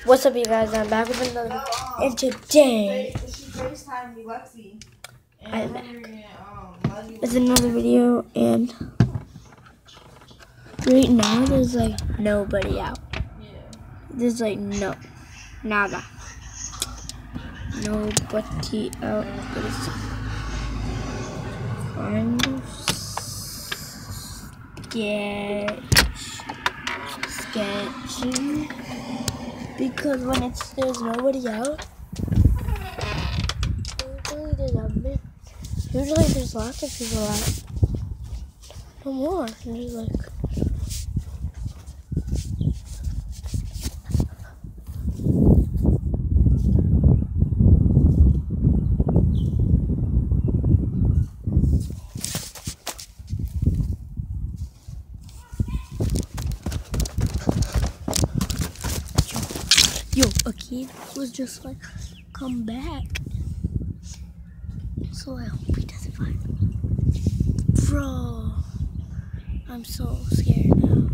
What's up, you guys? I'm back with another video. And today, I'm back with another video. And right now, there's like nobody out. There's like nada. Nobody out. But it's kind of sketchy. Because when there's nobody out, usually there's lots of people out. No more. There's like a kid was just like, come back. So I hope he doesn't find me. Bro, I'm so scared now.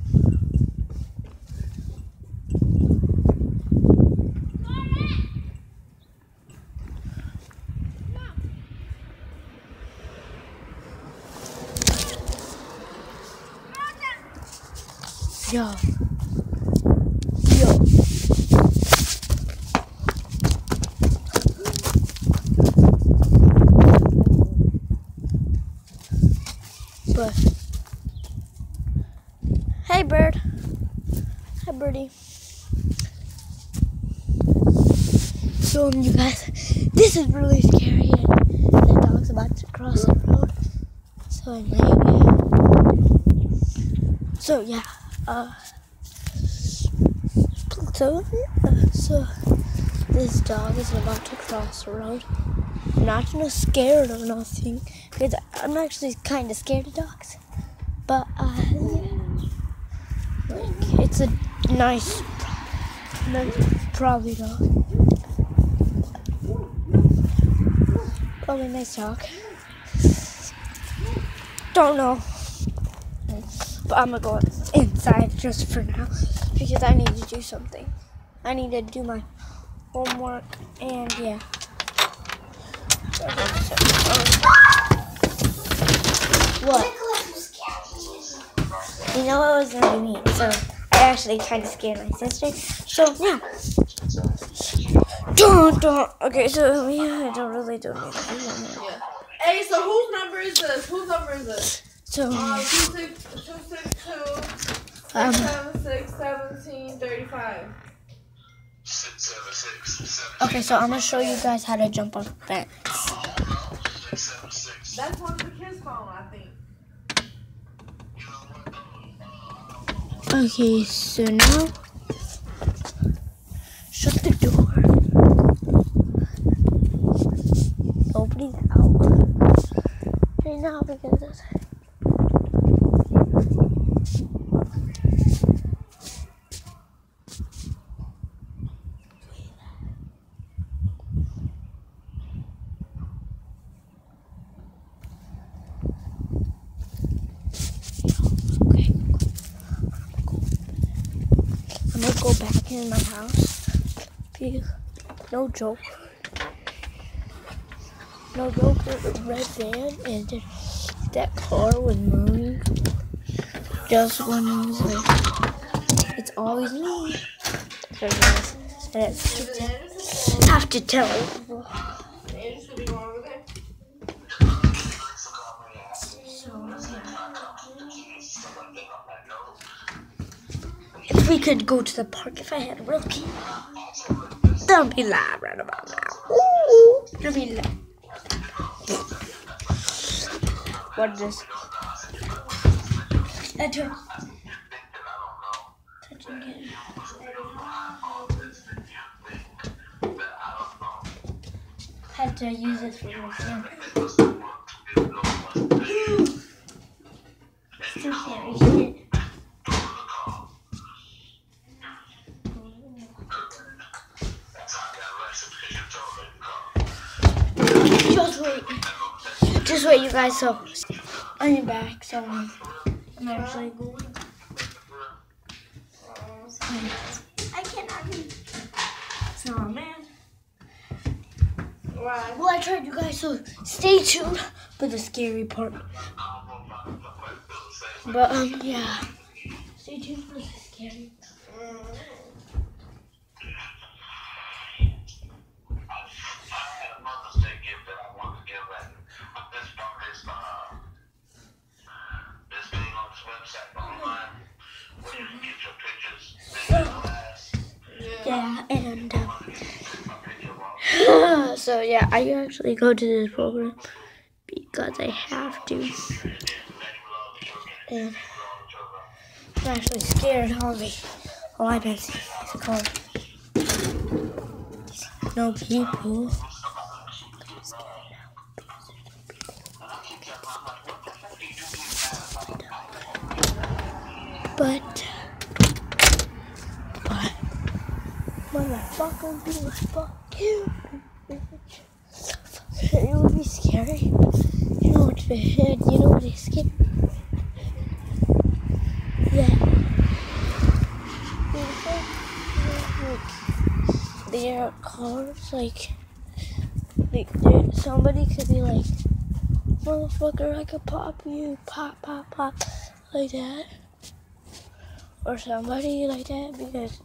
Yo. But hey, bird. Hi, birdie. So, you guys, this is really scary. The dog's about to cross the road. So I might. So yeah. So this dog is about to cross the road. I'm not scared or nothing, because I'm actually kind of scared of dogs. But yeah, like it's a nice probably dog. Probably a nice dog. Don't know. But I'm gonna go inside just for now because I need to do something. I need to do my homework and yeah. What? You know what was gonna be me? So I actually kind of scared my sister. So yeah. Don't. Okay, so yeah, I don't need to do homework. Yeah. Hey, so whose number is this? Whose number is this? So 262 676 1735. Okay, so I'm gonna show you guys how to jump on a fence. That's one for kids' phone, I think. Okay, so now shut the door. Nobody's out right now because it's I'm gonna go back in my house. No joke. No joke, there's a red van and that car was moving. Just when it was like, it's always me. So guys, I have to tell people. If we could go to the park, if I had a real key, that would be live right about now. Ooh, that would be live. What is this? Touching it. Had to use this for my camera. Still can't reach it. Just wait, you guys. So I'm back. So I'm actually going. I cannot read. Oh man. Why? Well, I tried, you guys, so stay tuned for the scary part. But yeah, stay tuned for the scary part. Yeah, and so yeah, I actually go to this program because I have to, and I'm actually scared of me. Oh, I bet it's a car. No people. But motherfucker, be like fuck you. It would be scary. You know what's bad? You know what is scary? Yeah. There are cars like somebody could be like, motherfucker, I could pop you, pop, like that. Or somebody like that, because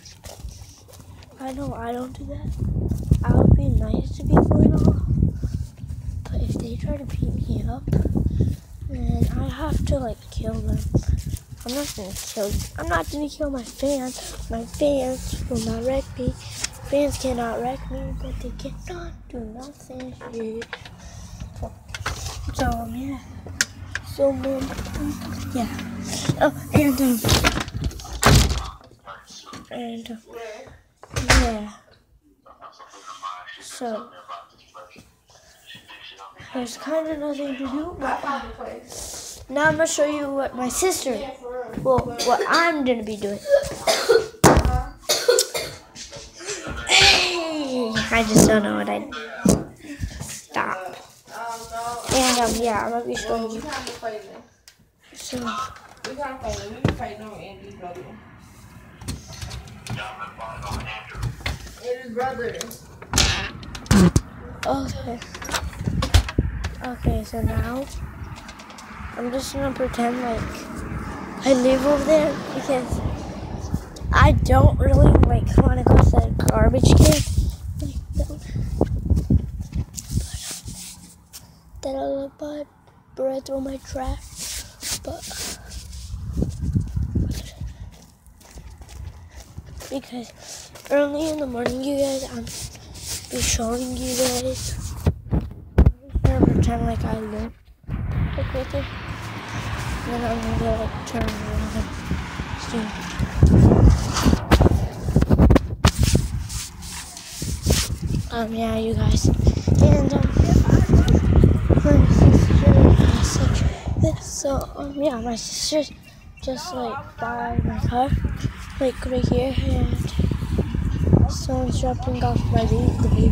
I know I don't do that. I would be nice to people and all, but if they try to beat me up, then I have to like kill them. I'm not gonna kill my fans. My fans will not wreck me. Fans cannot wreck me, but they cannot do nothing. So yeah. So yeah. Oh, and yeah. So there's kind of nothing to do, but now I'm gonna show you what my sister, what I'm gonna be doing. Hey, I just don't know what I do. Stop. And yeah, I'm gonna be showing you. So We can't fight them. We can fight no Andy's brother. Andy's brother. Okay, so now I'm just gonna pretend like I live over there because I don't really like want to go to the garbage can. That I live by, right through my trash. But because early in the morning, you guys, I'm be showing you guys. I'm gonna pretend like I live like with it. And then I'm gonna like turn around and see. Yeah, you guys. And yeah, my sister's just like by my car, like right here, and someone's dropping off the baby.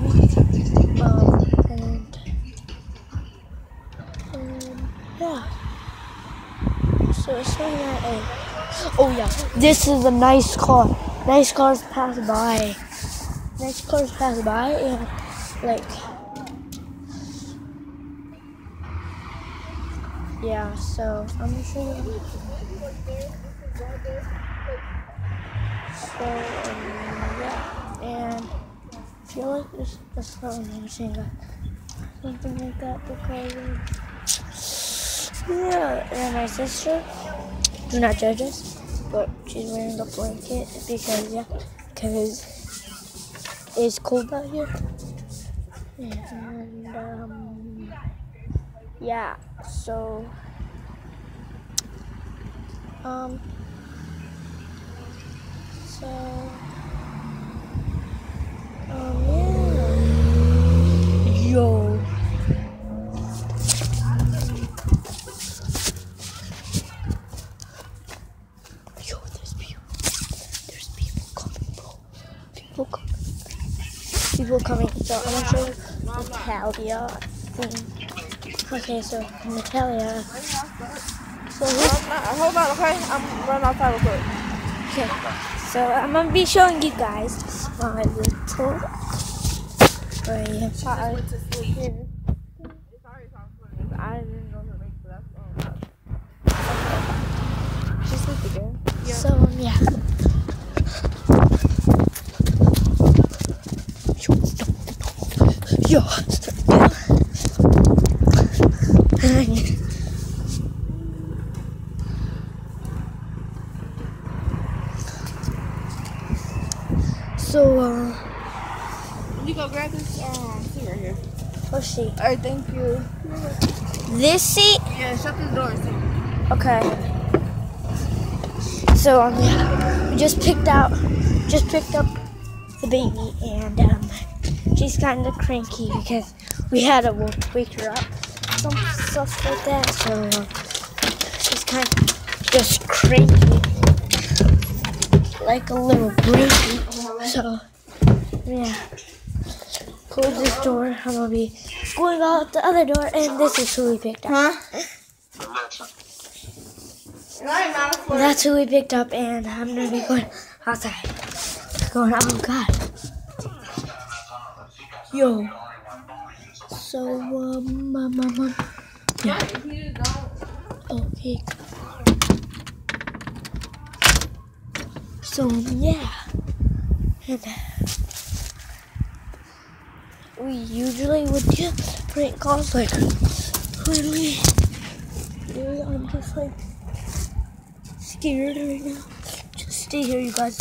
And yeah. So it's showing that oh yeah, this is a nice car. Nice cars pass by. Nice cars pass by, and like. Yeah, so I'm gonna show you. So yeah, and if you like this, that's not what I'm saying, something like that, because yeah. And my sister, do not judge us, but she's wearing a blanket because it's cold out here, and yeah, so yeah. Yo. Yo, there's people coming, bro. People coming. So I'm gonna show you Natalia thing. Okay, so Natalia. So hold on, okay? I'm running outside real quick. Okay. So So I'm gonna be showing you guys my little I went to sleep. It's already time for it. I didn't know her make, but that's all. She's sleep again. Yeah. So yeah. Yo. So You go grab this seat right here. let's see. Alright, thank you. This seat. Yeah, shut this door too. Okay. So yeah, we just picked up the baby, and she's kind of cranky because we had to wake her up, some stuff like that. So she's kind of just cranky, like a little baby. So yeah, close this door. I'm gonna be going out the other door, and this is who we picked up. And I am not a flirt. That's who we picked up, and I'm gonna be going outside. Going, oh god. Yo. So, yeah. Okay. So, yeah. And we usually would do prank calls, like, literally, I'm just like, scared right now. Just stay here, you guys.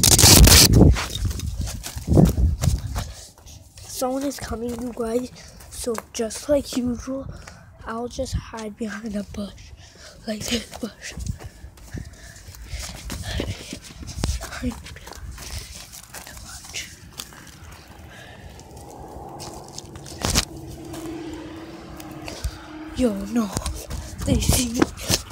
Someone is coming, you guys. So just like usual, I'll just hide behind a bush, like this bush. Yo, no, they see me.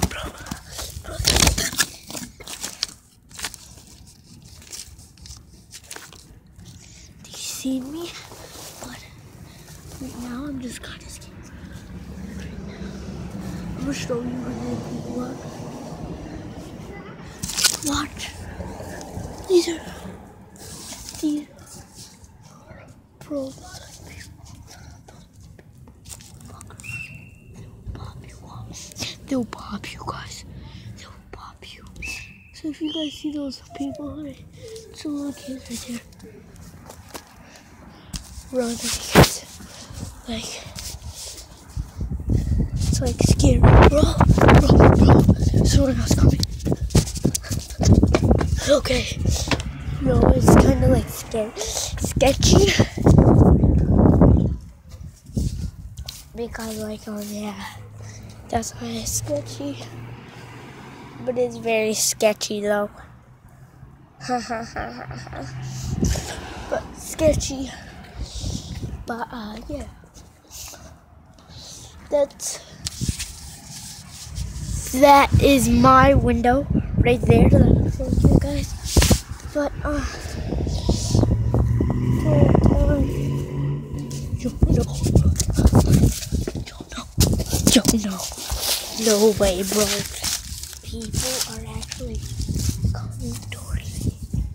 See me, but right now I'm just kind of scared. Right now, I'm gonna show you my people up. Watch. These are bro. They'll pop you guys. They'll pop you. So if you guys see those people, right, it's a little kid right there. Run because it's like scary, bro. Someone else coming. Okay, no, it's kind of like sketchy because yeah, that's why it's sketchy, but it's very sketchy though. But sketchy. But yeah, that is my window right there that I'm showing you guys. But no way, bro. People are actually coming towards me.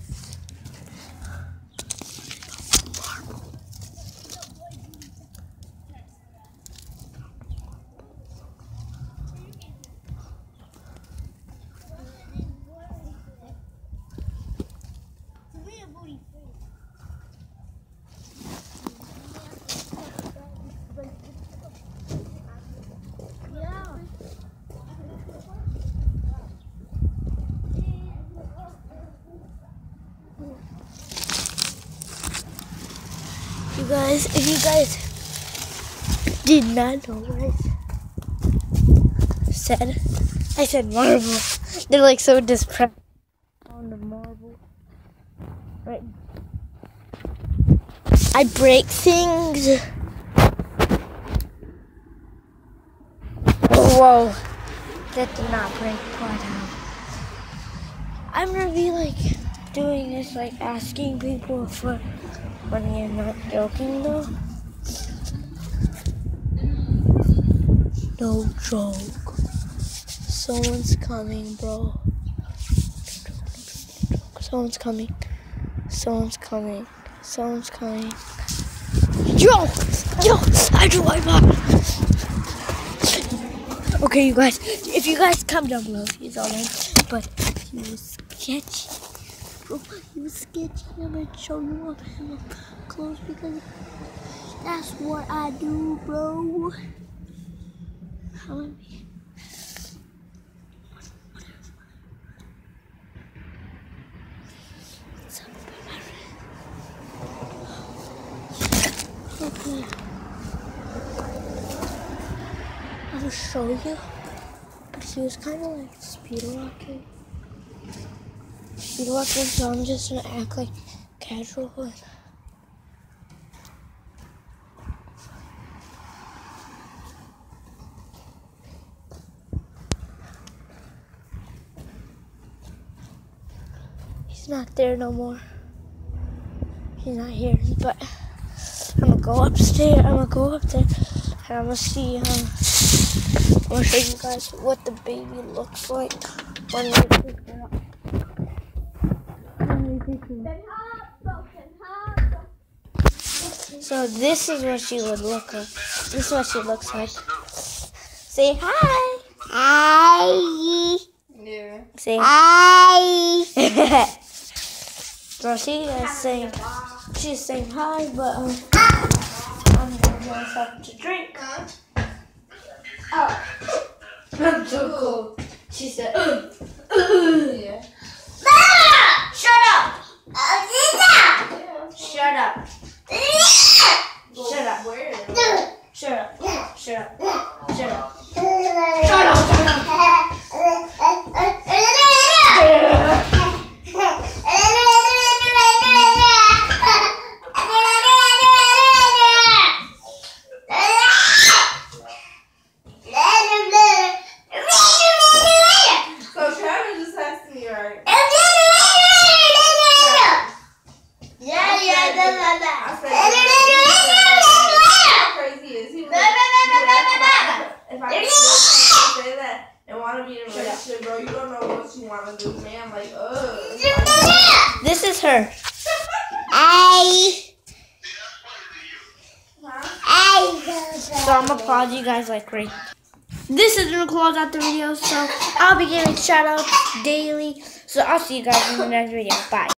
You guys, if you guys did not know what I said marble. They're like so depressed on the marble. Right. I break things. Whoa. That did not break, but I'm gonna be like doing this, like asking people for money. I'm not joking though. No joke. Someone's coming, bro. Someone's coming. Someone's coming. Someone's coming. Yo! I drew my mom. Okay, you guys. If you guys comment down below, he's alright. But he was sketchy. Bro, he was sketchy. I'm gonna show you up him up close because that's what I do, bro. Okay. I'll show you. But he was kind of like speed walking. So I'm just gonna act like casual. He's not there no more. He's not here, but I'm gonna go upstairs. I'm gonna go up there and I'm gonna see. I'm gonna show you guys what the baby looks like when we pick her up. So this is what she would look like. This is what she looks like. Say hi. Hi. Yeah. Say hi. So she's saying hi, but I'm gonna get something to drink. Oh, I'm so cold. She said, Yeah. Shut up. Shut up. Shut up. Where? Shut up. Shut up. Shut up. Shut up. So Travis just texted me, right? I said, how crazy is he? If I say that and want to be in a relationship, bro, you don't know what you want to do, man. I'm like, ugh. This is her. So I'm gonna pause you guys like crazy. This is gonna close out the video, so I'll be giving shout outs daily. So I'll see you guys in the next video. Bye.